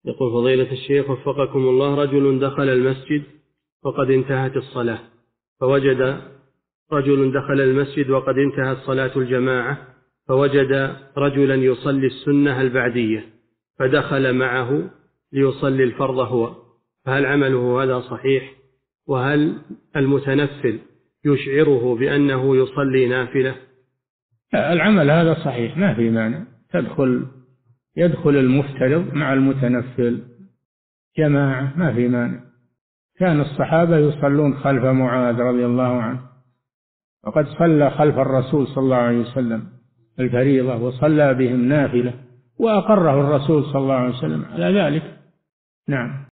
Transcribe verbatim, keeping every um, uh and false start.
يقول فضيلة الشيخ وفقكم الله، رجل دخل المسجد وقد انتهت الصلاة، فوجد رجل دخل المسجد وقد انتهت صلاة الجماعة فوجد رجلا يصلي السنة البعدية فدخل معه ليصلي الفرض هو، فهل عمله هذا صحيح؟ وهل المتنفل يشعره بأنه يصلي نافلة؟ العمل هذا صحيح، ما في مانع، تدخل يدخل المفترض مع المتنفل جماعة، ما في مانع. كان الصحابة يصلون خلف معاذ رضي الله عنه، وقد صلى خلف الرسول صلى الله عليه وسلم الفريضة وصلى بهم نافلة، وأقره الرسول صلى الله عليه وسلم على ذلك. نعم.